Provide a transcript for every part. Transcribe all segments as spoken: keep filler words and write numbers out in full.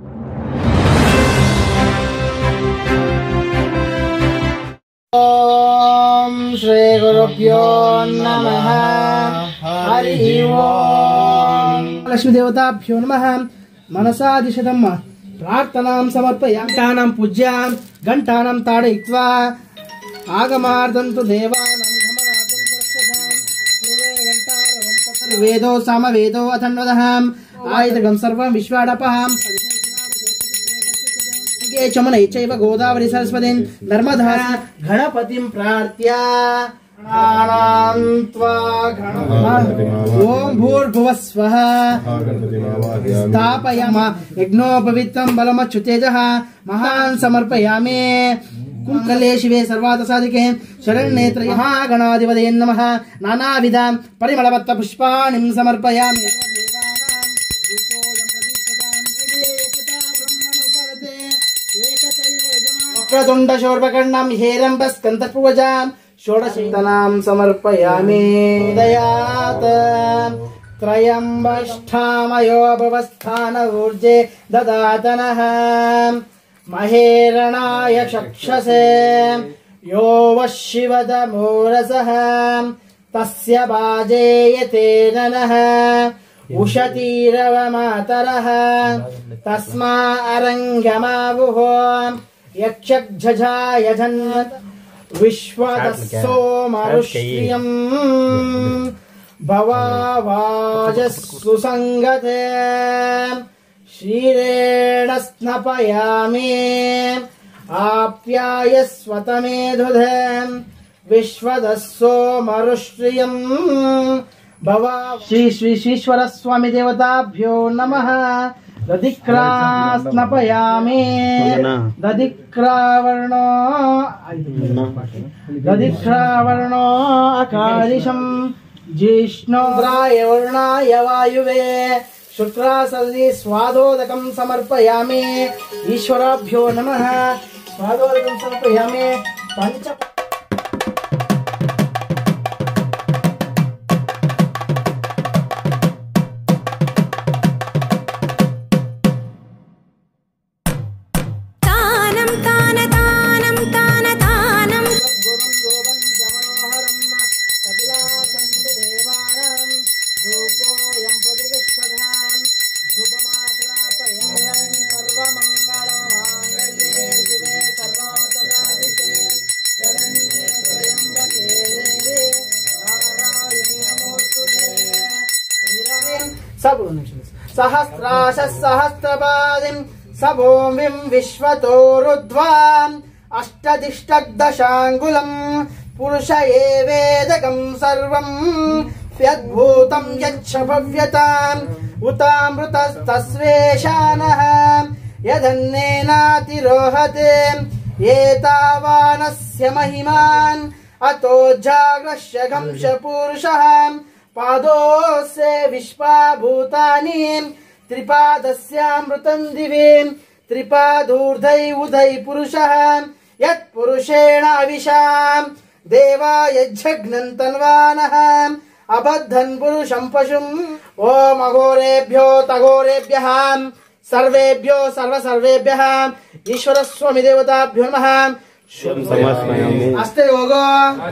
ओम श्री गुरुभ्यो नमः। हरि ओम। लक्ष्मी देवताभ्यो नमः। मनसादिशतम् प्रार्थनां समर्पयामि। घण्टानां पूज्यां घण्टानां ताडयित्वा आगमार्थं तु देवानां गमनार्थं सुरक्षतां पूर्वे घण्टारवं तत्र वेदो सामवेदो अथन्वदः आयुधगं सर्वं विश्वाडपः चमनै चैव गोदावरी सरस्वतीं नर्मदा गणपतिं प्रार्थ्य ओम भूर्भुवः स्वः स्थापयामः यज्ञोपवीतं बलमच्युतेजः महान् समर्पयामि। कुंकले शिवे सर्वार्थसाधिके शरण्येत्र महागणाधिपतये नमः। नानाविध परिमलवत्त पुष्पाणिं समर्पयामि। वक्रतुण्ड शोर्पकर्णं हेरम्बस्कन्दपूजां षोडशीतनां समर्पयामि। दयात् त्रयम्बष्ठामयोपवस्थान ऊर्जे ददातनः महेरणाय चक्षसे यो वः शिवतमोरसः तस्य वाजेयते ननः उषतीरवमातरः तस्मा अरङ्गमावुः यक्षझाय जन्मत विश्वदस्सोमरुष्यम् भवावाजस्सु संगते क्षीरेण स्नपयामि आप्यायस्वतमेधुधे विश्वदस्सोमरुष्यम् भवा। श्री श्री श्रीश्वर स्वामी देवताभ्यो नमः। दधिक्रा स्नपयामि। दधिक्रावर्णो दधिक्रावर्णो अकालिशम् जिष्णोराय वर्णाय वायुवे शुक्रासदि स्वादोदकं समर्पयामि। ईश्वराभ्यो नमः। स्वादोदकं समर्पयामि। पंच सहस्राश सहस्रपादिं सबोमिं विश्वतो रुद्ध्वाम् अष्टदिष्टदशाङ्गुलम् पुरुष एवेदकं सर्वम् यद्भूतं यच्च भव्यताम् उतामृतस्तस्वेशानः यदन्नेनातिरोहते एतावानस्य महिमान् अतो जाग्रश्य घंश पुरुषः पादोस्य विश्वाभूतानि त्रिपादस्यामृतं दिवे त्रिपादूर्धै उदय पुरुषः यत्पुरुषेण अविशाम् देवाय जघ्नन्तन्वानः अबद्धन् पुरुषं पशुम्। ओम अघोरेभ्यो तघोरेभ्यः सर्वेभ्यो सर्व सर्वेभ्यः ईश्वर स्वामी देवताभ्यो नमः। अस्ते योगो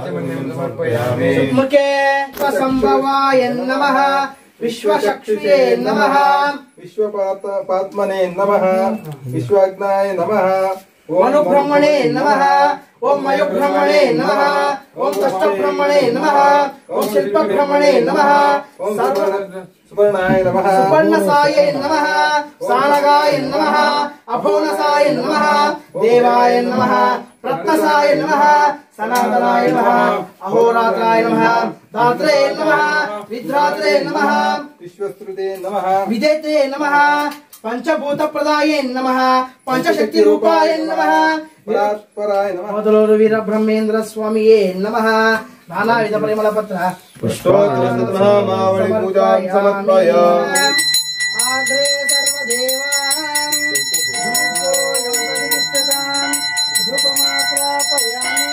मुखे संभवाय नमः। विश्वचक्षुषे नमः। विश्वपात्मने नमः। विश्वाग्नाय नमः। मनुब्रह्मणे नमः। ओम मयुब्रह्मणे नमः। ओम तष्टब्रह्मणे नमः। ओम शिल्पब्रह्मणे नमः। ओम सुवर्णाय नमः। सुवर्णसाय नमः। सानगाय नमः। अभोनसाय नमः। देवाय नमः। रत्नसाय नमः। सनातनाय नमः। अहोरात्राय नमः। दात्रे नमः। विद्रात्रे नमः। विश्वस्तुते नमः। विदेते नमः। पंचभूत प्रदाय नमः। पंचशक्ति रूपाय नमः। परात्पराय नमः। मोदलूरु वीर ब्रह्मेंद्र स्वामिये नमः। नानाविध परिमल पत्र पुष्पोत्तरमावळि पूजां समर्पयामि। आग्रे सर्वदेवानां धूपोऽयं प्रतिष्ठितां धूपमाप्रापयामि।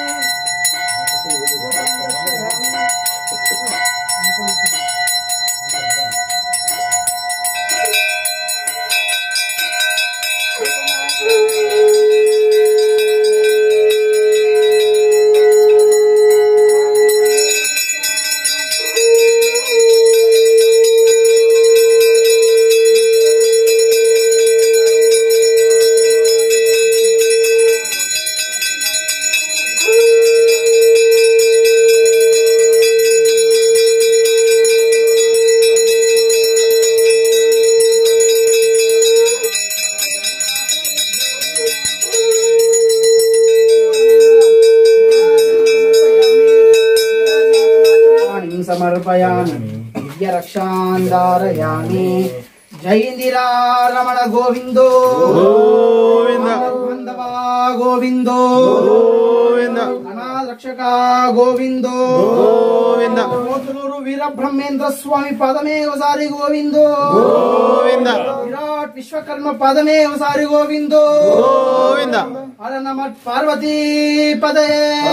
समर्पयामि दिव्यरक्षान् धारयामि। जय इंदिरा रमण गोविंदो गोविंद बांधवा गोविंदो गोविंद अनाथ रक्षका गोविंदो गोविंद कोतुलूरु वीर ब्रह्मेंद्र स्वामी पदमे वसारी गोविंदो गोविंद विराट विश्वकर्मा पदमे वसारी गोविंदो गोविंद हर नमः पार्वती पदे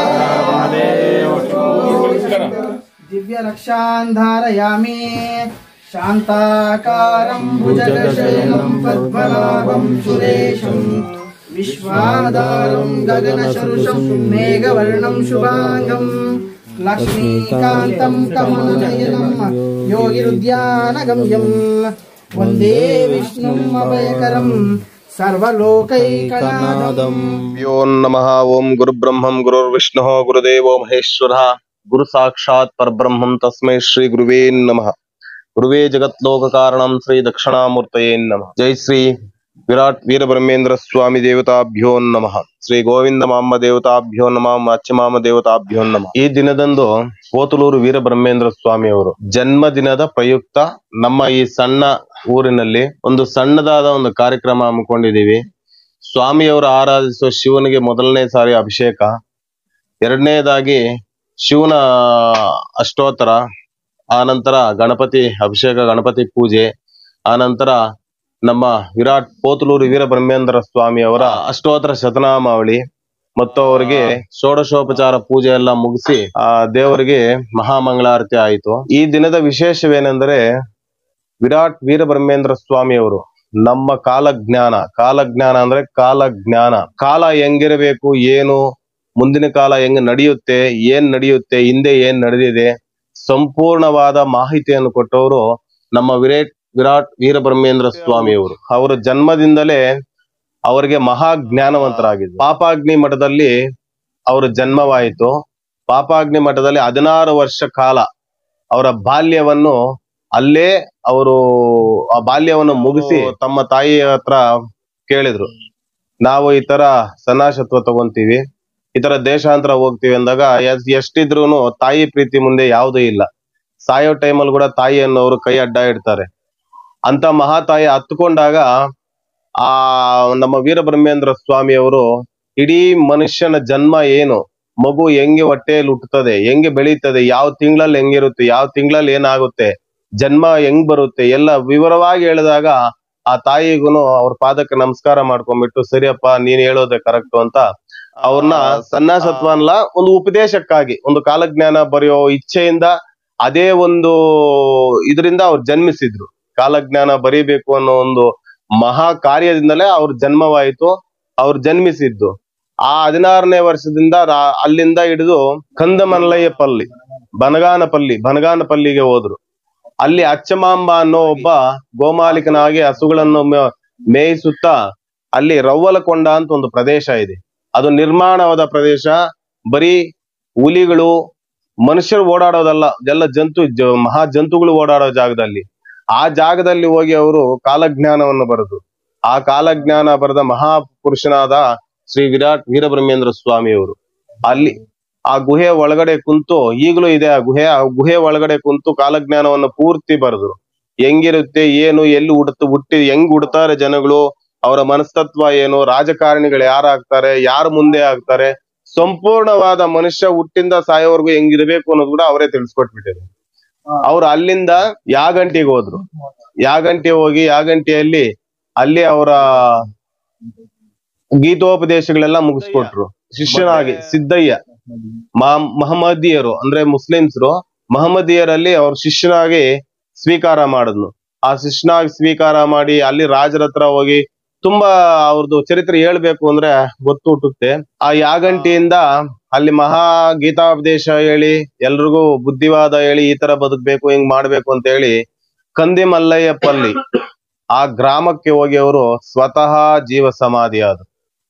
दिव्य रक्षान् धारयामि। शान्ताकारं भुजगशयनं पद्मनाभं सुरेशं विश्वाधारं गगनसदृशं मेघवर्णं शुभांगं लक्ष्मीकान्तं कमलनयनं योगिरुद्यानगम्यं वन्दे विष्णुम् अभयकरं सर्वलोकैकनाथम्। यो नमः ओम गुरुब्रह्मं गुरुर्विष्णुः गुरुदेवो महेश्वरः गुरु साक्षात् परब्रह्मं तस्मै श्री गुरुवे नमः। गुरुवे जगत्लोक कारणं श्री दक्षिणामूर्तये नमः। जय श्री विराट वीर ब्रह्मेंद्र स्वामी देवताभ्यो नमः। ಶ್ರೀ ಗೋವಿಂದ ಮಾಮ ದೇವತಾಭ್ಯೋ ನಮಃ ಅಚ್ಚಮಾಮ ದೇವತಾಭ್ಯೋ ನಮಃ। ಈ ದಿನದಂದು ಕೋತುಲೂರು ವೀರ ಬ್ರಹ್ಮೇಂದ್ರ ಸ್ವಾಮಿ ಅವರು ಜನ್ಮದಿನದ ಪ್ರಯುಕ್ತ ನಮ್ಮ ಈ ಸಣ್ಣ ಊರಿನಲ್ಲಿ ಒಂದು ಸಣ್ಣದಾದ ಒಂದು ಕಾರ್ಯಕ್ರಮ ಹಮ್ಮಿಕೊಂಡಿದ್ದೀವಿ। ಸ್ವಾಮಿಯವರು ಆರಾಧಿಸುವ ಶಿವನಿಗೆ ಮೊದಲನೇ ಸಾರಿ ಅಭಿಷೇಕ, ಎರಡನೇದಾಗಿ ಶಿವನ ಅಷ್ಟೋತ್ತರ, ಆನಂತರ ಗಣಪತಿ ಅಭಿಷೇಕ, ಗಣಪತಿ ಪೂಜೆ, ಆನಂತರ ನಮ್ಮ ವಿರಾಟ್ ಕೋತುಲೂರು ವೀರ ಬ್ರಹ್ಮೇಂದ್ರ ಸ್ವಾಮಿ ಅವರ ಅಷ್ಟೋತ್ತರ ಶತನಾಮಾವಳಿ ಮತ್ತು ಅವರಿಗೆ ಷೋಡಶೋಪಚಾರ ಪೂಜೆ ಎಲ್ಲ ಮುಗಿಸಿ ಆ ದೇವರಿಗೆ ಮಹಾಮಂಗಳಾರತಿ ಆಯಿತು। ಈ ದಿನದ ವಿಶೇಷವೇನೆಂದರೆ ವಿರಾಟ್ ವೀರ ಬ್ರಹ್ಮೇಂದ್ರ ಸ್ವಾಮಿ ಅವರು ನಮ್ಮ ಕಾಲಜ್ಞಾನ, ಕಾಲಜ್ಞಾನ ಅಂದ್ರೆ ಕಾಲಜ್ಞಾನ, ಕಾಲ ಹೆಂಗಿರಬೇಕು, ಏನು ಮುಂದಿನ ಕಾಲ ಹೆಂಗ್ ನಡೆಯುತ್ತೆ, ಏನ್ ನಡೆಯುತ್ತೆ, ಹಿಂದೆ ಏನ್ ನಡೆದಿದೆ, ಸಂಪೂರ್ಣವಾದ ಮಾಹಿತಿಯನ್ನು ಕೊಟ್ಟವರು ನಮ್ಮ ವಿರಾಟ್ ವಿರಾಟ್ ವೀರ ಬ್ರಹ್ಮೇಂದ್ರ ಸ್ವಾಮಿ ಅವರು। ಅವರ ಜನ್ಮದಿಂದಲೇ ಅವರಿಗೆ ಮಹಾ ಜ್ಞಾನವಂತರಾಗಿದ್ರು। ಪಾಪಾಗ್ನಿ ಮಠದಲ್ಲಿ ಅವರ ಜನ್ಮವಾಯಿತು। ಪಾಪಾಗ್ನಿ ಮಠದಲ್ಲಿ ಹದಿನಾರು ವರ್ಷ ಕಾಲ ಅವರ ಬಾಲ್ಯವನ್ನು ಅಲ್ಲೇ ಅವರು ಆ ಬಾಲ್ಯವನ್ನು ಮುಗಿಸಿ ತಮ್ಮ ತಾಯಿಯ ಹತ್ರ ಕೇಳಿದ್ರು, ನಾವು ಈ ತರ ಸನ್ಯಾಸತ್ವ ತಗೊಂತೀವಿ, ಈ ತರ ದೇಶಾಂತರ ಹೋಗ್ತೀವಿ ಅಂದಾಗ ಎಷ್ಟಿದ್ರು ತಾಯಿ ಪ್ರೀತಿ ಮುಂದೆ ಯಾವುದೂ ಇಲ್ಲ। ಸಾಯೋ ಟೈಮಲ್ಲಿ ಕೂಡ ತಾಯಿ ಅನ್ನೋರು ಕೈ ಅಡ್ಡ ಇಡ್ತಾರೆ। ಅಂತ ಮಹಾತಾಯಿ ಹತ್ಕೊಂಡಾಗ ಆ ನಮ್ಮ ವೀರ ಬ್ರಹ್ಮೇಂದ್ರ ಸ್ವಾಮಿ ಅವರು ಇಡೀ ಮನುಷ್ಯನ ಜನ್ಮ ಏನು, ಮಗು ಹೆಂಗೆ ಹೊಟ್ಟೆಯಲ್ಲಿ ಹುಟ್ಟುತ್ತದೆ, ಹೆಂಗೆ ಬೆಳೀತದೆ, ಯಾವ ತಿಂಗಳಲ್ಲಿ ಹೆಂಗಿರುತ್ತೆ, ಯಾವ ತಿಂಗಳಲ್ಲಿ ಏನಾಗುತ್ತೆ, ಜನ್ಮ ಹೆಂಗ್ ಬರುತ್ತೆ ಎಲ್ಲ ವಿವರವಾಗಿ ಹೇಳಿದಾಗ ಆ ತಾಯಿಗೂ ಅವ್ರ ಪಾದಕ್ಕೆ ನಮಸ್ಕಾರ ಮಾಡ್ಕೊಂಡ್ಬಿಟ್ಟು ಸರಿಯಪ್ಪ ನೀನ್ ಹೇಳೋದೆ ಕರೆಕ್ಟ್ ಅಂತ ಅವ್ರನ್ನ ಸನ್ಯಾಸತ್ವ ಅಲ್ಲ, ಒಂದು ಉಪದೇಶಕ್ಕಾಗಿ ಒಂದು ಕಾಲಜ್ಞಾನ ಬರೆಯೋ ಇಚ್ಛೆಯಿಂದ ಅದೇ ಒಂದು ಇದರಿಂದ ಅವ್ರು ಜನ್ಮಿಸಿದ್ರು। ಕಾಲಜ್ಞಾನ ಬರೀಬೇಕು ಅನ್ನೋ ಒಂದು ಮಹಾ ಕಾರ್ಯದಿಂದಲೇ ಅವ್ರ ಜನ್ಮವಾಯಿತು, ಅವ್ರು ಜನ್ಮಿಸಿದ್ದು। ಆ ಹದಿನಾರನೇ ವರ್ಷದಿಂದ ಅಲ್ಲಿಂದ ಹಿಡಿದು ಕಂದಮಲ್ಲಯ್ಯಪಲ್ಲಿ ಬನಗಾನಪಲ್ಲಿ ಬನಗಾನಪಲ್ಲಿಗೆ ಹೋದ್ರು। ಅಲ್ಲಿ ಅಚ್ಚಮಾಂಬ ಅನ್ನೋ ಒಬ್ಬ ಗೋಮಾಲಿಕನಾಗಿ ಹಸುಗಳನ್ನು ಮೇಯಿಸುತ್ತಾ ಅಲ್ಲಿ ರವ್ವಲಕೊಂಡ ಅಂತ ಒಂದು ಪ್ರದೇಶ ಇದೆ, ಅದು ನಿರ್ಮಾಣವಾದ ಪ್ರದೇಶ। ಬರೀ ಹುಲಿಗಳು ಮನುಷ್ಯರು ಓಡಾಡೋದಲ್ಲ, ಎಲ್ಲ ಜಂತು ಮಹಾ ಜಂತುಗಳು ಓಡಾಡೋ ಜಾಗದಲ್ಲಿ, ಆ ಜಾಗದಲ್ಲಿ ಹೋಗಿ ಅವರು ಕಾಲಜ್ಞಾನವನ್ನು ಬರೆದು ಆ ಕಾಲಜ್ಞಾನ ಬರೆದ ಮಹಾಪುರುಷನಾದ ಶ್ರೀ ವಿರಾಟ್ ವೀರ ಬ್ರಹ್ಮೇಂದ್ರ ಸ್ವಾಮಿ ಅವರು ಅಲ್ಲಿ ಆ ಗುಹೆ ಒಳಗಡೆ ಕುಂತು, ಈಗಲೂ ಇದೆ ಆ ಗುಹೆ, ಆ ಗುಹೆ ಒಳಗಡೆ ಕುಂತು ಕಾಲಜ್ಞಾನವನ್ನು ಪೂರ್ತಿ ಬರೆದ್ರು। ಹೆಂಗಿರುತ್ತೆ, ಏನು, ಎಲ್ಲಿ ಹುಡುತ್ತು ಹುಟ್ಟಿ ಹೆಂಗ್ ಹುಡ್ತಾರೆ ಜನಗಳು, ಅವರ ಮನಸ್ತತ್ವ ಏನು, ರಾಜಕಾರಣಿಗಳು ಯಾರಾಗ್ತಾರೆ, ಯಾರು ಮುಂದೆ ಆಗ್ತಾರೆ, ಸಂಪೂರ್ಣವಾದ ಮನುಷ್ಯ ಹುಟ್ಟಿಂದ ಸಾಯೋವರೆಗೂ ಹೆಂಗಿರ್ಬೇಕು ಅನ್ನೋದು ಕೂಡ ಅವರೇ ತಿಳಿಸ್ಕೊಟ್ಬಿಟ್ಟಿದ್ರು। ಅವ್ರು ಅಲ್ಲಿಂದ ಯಾಗಂಟಿಗೆ ಹೋದ್ರು, ಯಾಗಂಟಿ ಹೋಗಿ ಯಾಗಂಟಿಯಲ್ಲಿ ಅಲ್ಲಿ ಅವರ ಗೀತೋಪದೇಶಗಳೆಲ್ಲ ಮುಗಿಸ್ಕೊಟ್ರು। ಶಿಷ್ಯನಾಗಿ ಸಿದ್ದಯ್ಯ ಮಹಮ್ಮದಿಯರು ಅಂದ್ರೆ ಮುಸ್ಲಿಮ್ಸರು ಮಹಮ್ಮದಿಯರಲ್ಲಿ ಅವ್ರ ಶಿಷ್ಯನಾಗಿ ಸ್ವೀಕಾರ ಮಾಡಿದ್ನು। ಆ ಶಿಷ್ಯನಾಗಿ ಸ್ವೀಕಾರ ಮಾಡಿ ಅಲ್ಲಿ ರಾಜರ ಹತ್ರ ಹೋಗಿ ತುಂಬಾ ಅವ್ರದ್ದು ಚರಿತ್ರೆ ಹೇಳ್ಬೇಕು ಅಂದ್ರೆ ಗೊತ್ತು ಹುಟ್ಟುತ್ತೆ. ಆ ಯಾಗಂಟಿಯಿಂದ ಅಲ್ಲಿ ಮಹಾ ಗೀತಾಪದೇಶ ಹೇಳಿ ಎಲ್ರಿಗೂ ಬುದ್ಧಿವಾದ ಹೇಳಿ ಈ ತರ ಬದುಕ್ಬೇಕು ಹಿಂಗ್ ಮಾಡ್ಬೇಕು ಅಂತ ಹೇಳಿ ಕಂದಿ ಮಲ್ಲಯ್ಯಪಲ್ಲಿ ಆ ಗ್ರಾಮಕ್ಕೆ ಹೋಗಿ ಅವರು ಸ್ವತಃ ಜೀವ ಸಮಾಧಿ ಆದ್ರು.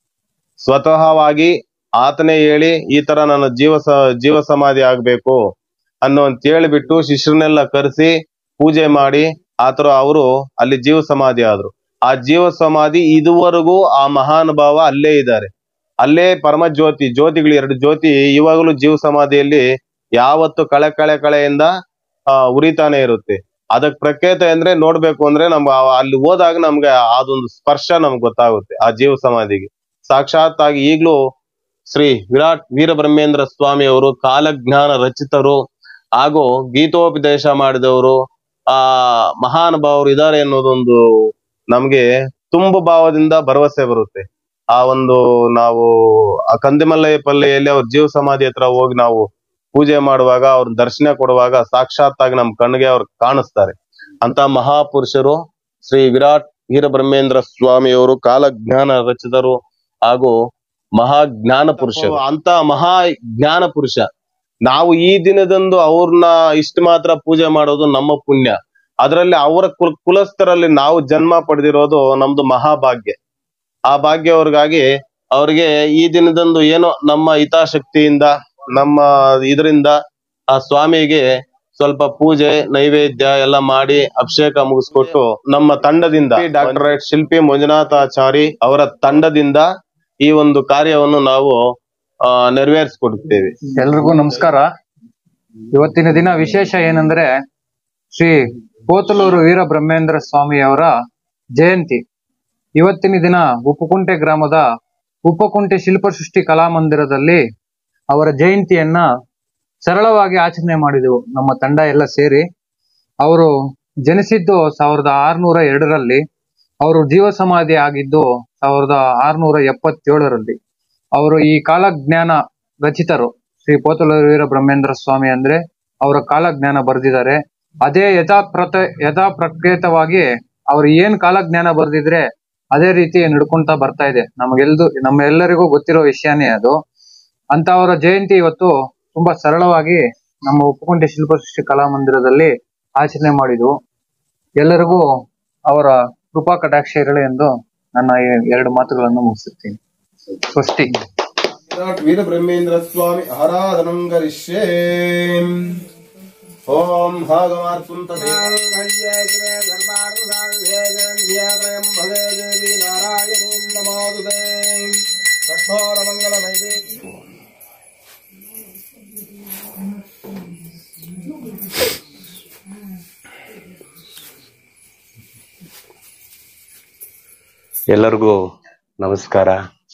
ಸ್ವತಃವಾಗಿ ಆತನೇ ಹೇಳಿ ಈ ತರ ನನ್ನ ಜೀವ ಸ ಜೀವ ಸಮಾಧಿ ಆಗ್ಬೇಕು ಅನ್ನೋ ಅಂತ ಹೇಳಿಬಿಟ್ಟು ಶಿಷ್ಯರನ್ನೆಲ್ಲ ಕರೆಸಿ ಪೂಜೆ ಮಾಡಿ ಆತರ ಅವರು ಅಲ್ಲಿ ಜೀವ ಸಮಾಧಿ ಆದ್ರು. ಆ ಜೀವ ಸಮಾಧಿ ಇದುವರೆಗೂ ಆ ಮಹಾನುಭಾವ ಅಲ್ಲೇ ಇದ್ದಾರೆ. ಅಲ್ಲೇ ಪರಮ ಜ್ಯೋತಿ ಜ್ಯೋತಿಗಳು ಎರಡು ಜ್ಯೋತಿ ಇವಾಗಲೂ ಜೀವ ಸಮಾಧಿಯಲ್ಲಿ ಯಾವತ್ತು ಕಳೆ ಕಳೆ ಕಳೆಯಿಂದ ಆ ಉರಿತಾನೆ ಇರುತ್ತೆ. ಅದಕ್ ಪ್ರಖ್ಯಾತ ಅಂದ್ರೆ ನೋಡ್ಬೇಕು ಅಂದ್ರೆ ನಮ್ಗೆ ಅಲ್ಲಿ ಹೋದಾಗ ನಮ್ಗೆ ಅದೊಂದು ಸ್ಪರ್ಶ ನಮ್ಗೆ ಗೊತ್ತಾಗುತ್ತೆ ಆ ಜೀವ ಸಮಾಧಿಗೆ. ಸಾಕ್ಷಾತ್ ಆಗಿ ಈಗ್ಲೂ ಶ್ರೀ ವಿರಾಟ್ ವೀರಬ್ರಹ್ಮೇಂದ್ರ ಸ್ವಾಮಿ ಅವರು ಕಾಲಜ್ಞಾನ ರಚಿತರು ಹಾಗೂ ಗೀತೋಪದೇಶ ಮಾಡಿದವರು ಆ ಮಹಾನುಭಾವರು ಇದ್ದಾರೆ ಅನ್ನೋದೊಂದು ನಮ್ಗೆ ತುಂಬ ಭಾವದಿಂದ ಭರವಸೆ ಬರುತ್ತೆ. ಆ ಒಂದು ನಾವು ಆ ಕಂದಿಮಲ್ಲಯ್ಯಪಲ್ಲಿಯಲ್ಲಿ ಅವ್ರ ಜೀವ ಸಮಾಧಿ ಹತ್ರ ಹೋಗಿ ನಾವು ಪೂಜೆ ಮಾಡುವಾಗ ಅವ್ರ ದರ್ಶನ ಕೊಡುವಾಗ ಸಾಕ್ಷಾತ್ ಆಗಿ ನಮ್ ಕಣ್ಣಿಗೆ ಅವ್ರು ಕಾಣಿಸ್ತಾರೆ. ಅಂತ ಮಹಾಪುರುಷರು ಶ್ರೀ ವಿರಾಟ್ ವೀರಬ್ರಹ್ಮೇಂದ್ರ ಸ್ವಾಮಿಯವರು ಕಾಲಜ್ಞಾನ ರಚಿತರು ಹಾಗೂ ಮಹಾಜ್ಞಾನ ಪುರುಷರು. ಅಂತ ಮಹಾ ಜ್ಞಾನ ಪುರುಷ ನಾವು ಈ ದಿನದಂದು ಅವ್ರನ್ನ ಇಷ್ಟು ಮಾತ್ರ ಪೂಜೆ ಮಾಡೋದು ನಮ್ಮ ಪುಣ್ಯ. ಅದರಲ್ಲಿ ಅವರ ಕುಲ್ ಕುಲಸ್ಥರಲ್ಲಿ ನಾವು ಜನ್ಮ ಪಡೆದಿರೋದು ನಮ್ದು ಮಹಾಭಾಗ್ಯ. ಆ ಭಾಗ್ಯ ಅವ್ರಿಗಾಗಿ ಅವ್ರಿಗೆ ಈ ದಿನದಂದು ಏನೋ ನಮ್ಮ ಹಿತಾಸಕ್ತಿಯಿಂದ ನಮ್ಮ ಇದರಿಂದ ಆ ಸ್ವಾಮಿಗೆ ಸ್ವಲ್ಪ ಪೂಜೆ ನೈವೇದ್ಯ ಎಲ್ಲ ಮಾಡಿ ಅಭಿಷೇಕ ಮುಗಿಸ್ಕೊಟ್ಟು ನಮ್ಮ ತಂಡದಿಂದ ಡಾಕ್ಟರೇಟ್ ಶಿಲ್ಪಿ ಮಂಜುನಾಥಾಚಾರಿ ಅವರ ತಂಡದಿಂದ ಈ ಒಂದು ಕಾರ್ಯವನ್ನು ನಾವು ಆ ನೆರವೇರಿಸಿಕೊಡುತ್ತೇವೆ. ಎಲ್ರಿಗೂ ನಮಸ್ಕಾರ. ಇವತ್ತಿನ ದಿನ ವಿಶೇಷ ಏನಂದ್ರೆ ಶ್ರೀ ಪೋತಲೂರು ವೀರಬ್ರಹ್ಮೇಂದ್ರ ಸ್ವಾಮಿಯವರ ಜಯಂತಿ. ಇವತ್ತಿನ ದಿನ ಉಪ್ಪುಕುಂಟೆ ಗ್ರಾಮದ ಉಪ್ಪಕುಂಟೆ ಶಿಲ್ಪಸೃಷ್ಟಿ ಕಲಾಮಂದಿರದಲ್ಲಿ ಅವರ ಜಯಂತಿಯನ್ನ ಸರಳವಾಗಿ ಆಚರಣೆ ಮಾಡಿದೆವು ನಮ್ಮ ತಂಡ ಎಲ್ಲ ಸೇರಿ. ಅವರು ಜನಿಸಿದ್ದು ಸಾವಿರದ ಆರ್ನೂರ ಎರಡರಲ್ಲಿ, ಅವರು ಜೀವ ಸಮಾಧಿ ಆಗಿದ್ದು ಸಾವಿರದ ಆರ್ನೂರ ಎಪ್ಪತ್ತೇಳರಲ್ಲಿ. ಅವರು ಈ ಕಾಲಜ್ಞಾನ ರಚಿತರು. ಶ್ರೀ ಪೋತಲೂರು ವೀರಬ್ರಹ್ಮೇಂದ್ರ ಸ್ವಾಮಿ ಅಂದ್ರೆ ಅವರ ಕಾಲಜ್ಞಾನ ಬರೆದಿದ್ದಾರೆ. ಅದೇ ಯಥಾಪ್ರತ ಯಥಾ ಪ್ರಖ್ಯಾತವಾಗಿ ಅವ್ರು ಏನ್ ಕಾಲಜ್ಞಾನ ಬರೆದಿದ್ರೆ ಅದೇ ರೀತಿ ನಡ್ಕೊಂತ ಬರ್ತಾ ಇದೆ. ನಮಗೆಲ್ದು ನಮ್ಮೆಲ್ಲರಿಗೂ ಗೊತ್ತಿರೋ ವಿಷಯನೇ ಅದು. ಅಂತ ಅವರ ಜಯಂತಿ ಇವತ್ತು ತುಂಬಾ ಸರಳವಾಗಿ ನಮ್ಮ ಉಪ್ಪುಕುಂಟೆ ಶಿಲ್ಪಸೃಷ್ಟಿ ಕಲಾಮಂದಿರದಲ್ಲಿ ಆಚರಣೆ ಮಾಡಿದ್ವು. ಎಲ್ಲರಿಗೂ ಅವರ ಕೃಪಾ ಕಟಾಕ್ಷ ಇರಲಿ ಎಂದು ನನ್ನ ಎರಡು ಮಾತುಗಳನ್ನು ಮುಗಿಸುತ್ತೀನಿ. ಸ್ವಸ್ತಿ. ವಿರಾಟ್ ವೀರಬ್ರಹ್ಮೇಂದ್ರ ಸ್ವಾಮಿ ಆರಾಧನಂ ಕರಿಷ್ಯೇ. ಓಂ ಹಾಗಮಾರ್ಪುಂ ಮಂಗಲ ನೈವೇದ್ಯ. ಎಲ್ಲರಿಗೂ ನಮಸ್ಕಾರ.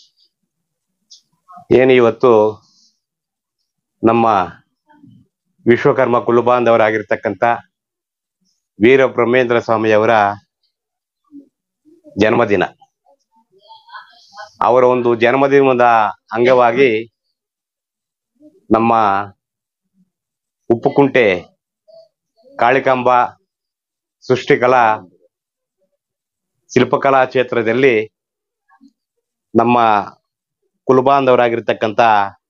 ಏನು ಇವತ್ತು ನಮ್ಮ ವಿಶ್ವಕರ್ಮ ಕುಲಬಾಂಧವರಾಗಿರ್ತಕ್ಕಂಥ ವೀರಬ್ರಹ್ಮೇಂದ್ರ ಸ್ವಾಮಿಯವರ ಜನ್ಮದಿನ. ಅವರ ಒಂದು ಜನ್ಮದಿನದ ಅಂಗವಾಗಿ ನಮ್ಮ ಉಪ್ಪುಕುಂಟೆ ಕಾಳಿಕಾಂಬ ಸೃಷ್ಟಿಕಲಾ ಶಿಲ್ಪಕಲಾ ಕ್ಷೇತ್ರದಲ್ಲಿ ನಮ್ಮ ಕುಲಬಾಂಧವರಾಗಿರ್ತಕ್ಕಂಥ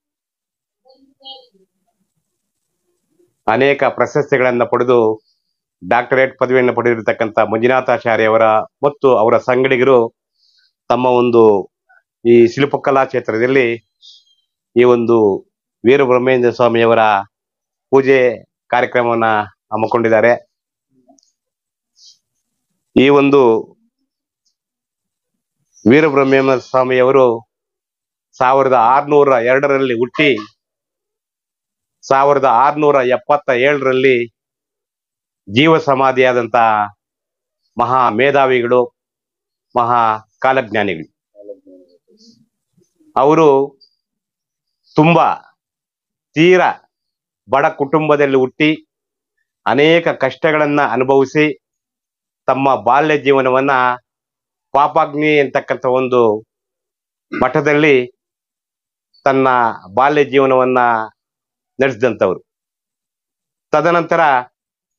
ಅನೇಕ ಪ್ರಶಸ್ತಿಗಳನ್ನು ಪಡೆದು ಡಾಕ್ಟರೇಟ್ ಪದವಿಯನ್ನು ಪಡೆದಿರತಕ್ಕಂಥ ಮಂಜುನಾಥಾಚಾರ್ಯವರ ಮತ್ತು ಅವರ ಸಂಗಡಿಗರು ತಮ್ಮ ಒಂದು ಈ ಶಿಲ್ಪಕಲಾ ಕ್ಷೇತ್ರದಲ್ಲಿ ಈ ಒಂದು ವೀರಬ್ರಹ್ಮೇಂದ್ರ ಸ್ವಾಮಿಯವರ ಪೂಜೆ ಕಾರ್ಯಕ್ರಮವನ್ನ ಹಮ್ಮಿಕೊಂಡಿದ್ದಾರೆ. ಈ ಒಂದು ವೀರಬ್ರಹ್ಮೇಂದ್ರ ಸ್ವಾಮಿಯವರು ಸಾವಿರದ ಆರ್ನೂರ ಎರಡರಲ್ಲಿ ಹುಟ್ಟಿ ಸಾವಿರದ ಆರ್ನೂರ ಎಪ್ಪತ್ತ ಏಳರಲ್ಲಿ ಜೀವ ಸಮಾಧಿಯಾದಂತ ಮಹಾ ಮೇಧಾವಿಗಳು, ಮಹಾ ಕಾಲಜ್ಞಾನಿಗಳು. ಅವರು ತುಂಬಾ ತೀರ ಬಡ ಕುಟುಂಬದಲ್ಲಿ ಹುಟ್ಟಿ ಅನೇಕ ಕಷ್ಟಗಳನ್ನ ಅನುಭವಿಸಿ ತಮ್ಮ ಬಾಲ್ಯ ಜೀವನವನ್ನ ಪಾಪಾಗ್ನಿ ಅಂತಕ್ಕಂಥ ಒಂದು ಮಠದಲ್ಲಿ ತನ್ನ ಬಾಲ್ಯ ಜೀವನವನ್ನ ನಡೆಸಿದಂಥವ್ರು. ತದನಂತರ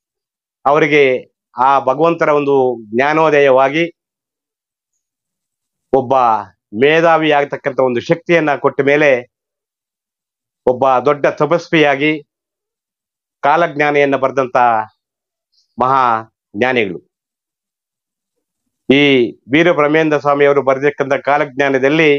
ಅವರಿಗೆ ಆ ಭಗವಂತರ ಒಂದು ಜ್ಞಾನೋದಯವಾಗಿ ಒಬ್ಬ ಮೇಧಾವಿ ಆಗ್ತಕ್ಕಂಥ ಒಂದು ಶಕ್ತಿಯನ್ನ ಕೊಟ್ಟ ಮೇಲೆ ಒಬ್ಬ ದೊಡ್ಡ ತಪಸ್ವಿಯಾಗಿ ಕಾಲಜ್ಞಾನಿಯನ್ನ ಬರೆದಂತ ಮಹಾ ಜ್ಞಾನಿಗಳು. ಈ ವೀರಬ್ರಹ್ಮೇಂದ್ರ ಸ್ವಾಮಿ ಅವರು ಬರೆದಿರ್ತಕ್ಕಂಥ ಕಾಲಜ್ಞಾನದಲ್ಲಿ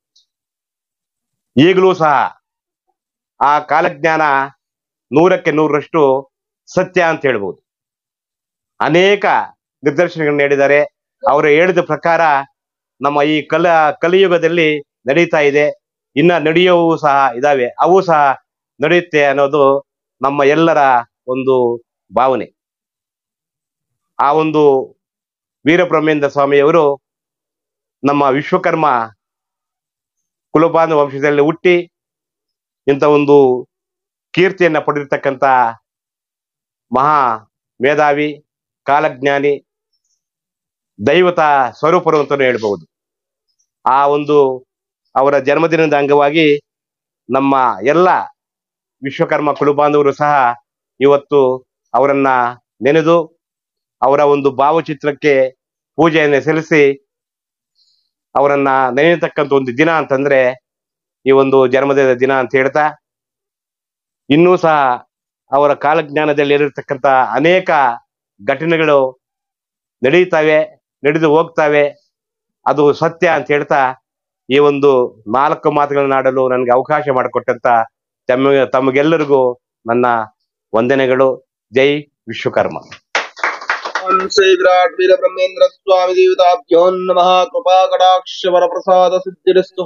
ಈಗಲೂ ಸಹ ಆ ಕಾಲಜ್ಞಾನ ನೂರಕ್ಕೆ ನೂರರಷ್ಟು ಸತ್ಯ ಅಂತ ಹೇಳ್ಬೋದು. ಅನೇಕ ನಿರ್ದೇಶನಗಳನ್ನ ನೀಡಿದ್ದಾರೆ. ಅವರು ಹೇಳಿದ ಪ್ರಕಾರ ನಮ್ಮ ಈ ಕಲ ಕಲಿಯುಗದಲ್ಲಿ ನಡೀತಾ ಇದೆ, ಇನ್ನ ನಡೆಯುವವು ಸಹ ಇದಾವೆ, ಅವು ಸಹ ನಡೆಯುತ್ತೆ ಅನ್ನೋದು ನಮ್ಮ ಎಲ್ಲರ ಒಂದು ಭಾವನೆ. ಆ ಒಂದು ವೀರಬ್ರಹ್ಮೇಂದ್ರ ಸ್ವಾಮಿಯವರು ನಮ್ಮ ವಿಶ್ವಕರ್ಮ ಕುಲಬಾಂಧ ವಂಶದಲ್ಲಿ ಹುಟ್ಟಿ ಇಂಥ ಒಂದು ಕೀರ್ತಿಯನ್ನ ಪಡೆದಿರ್ತಕ್ಕಂಥ ಮಹಾ ಮೇಧಾವಿ, ಕಾಲಜ್ಞಾನಿ, ದೈವತ ಸ್ವರೂಪರು ಅಂತಾನು ಹೇಳ್ಬಹುದು. ಆ ಒಂದು ಅವರ ಜನ್ಮದಿನದ ಅಂಗವಾಗಿ ನಮ್ಮ ಎಲ್ಲ ವಿಶ್ವಕರ್ಮ ಕುಲಬಾಂಧವರು ಸಹ ಇವತ್ತು ಅವರನ್ನ ನೆನೆದು ಅವರ ಒಂದು ಭಾವಚಿತ್ರಕ್ಕೆ ಪೂಜೆಯನ್ನು ಸಲ್ಲಿಸಿ ಅವರನ್ನ ನೆನೆಯತಕ್ಕಂಥ ಒಂದು ದಿನ ಅಂತಂದ್ರೆ ಈ ಒಂದು ಜನ್ಮದಿನದ ದಿನ ಅಂತ ಹೇಳ್ತಾ, ಇನ್ನೂ ಸಹ ಅವರ ಕಾಲಜ್ಞಾನದಲ್ಲಿ ಇರತಕ್ಕಂಥ ಅನೇಕ ಘಟನೆಗಳು ನಡೀತಾವೆ, ನಡೆದು ಹೋಗ್ತಾವೆ, ಅದು ಸತ್ಯ ಅಂತ ಹೇಳ್ತಾ ಈ ಒಂದು ನಾಲ್ಕು ಮಾತುಗಳನ್ನ ಆಡಲು ನನಗೆ ಅವಕಾಶ ಮಾಡಿಕೊಟ್ಟಂತ ತಮ್ಮ ತಮಗೆಲ್ಲರಿಗೂ ನನ್ನ ವಂದನೆಗಳು. ಜೈ ವಿಶ್ವಕರ್ಮ. ಓಂ ಶ್ರೀ ವಿರಾಟ್ ವೀರಬ್ರಹ್ಮೇಂದ್ರ ಸ್ವಾಮಿ ದೇವತಾಭ್ಯೋ ನಮಃ. ಕೃಪಾ ಕಟಾಕ್ಷ ವರಪ್ರಸಾದ ಸಿದ್ಧಿರಸ್ತು.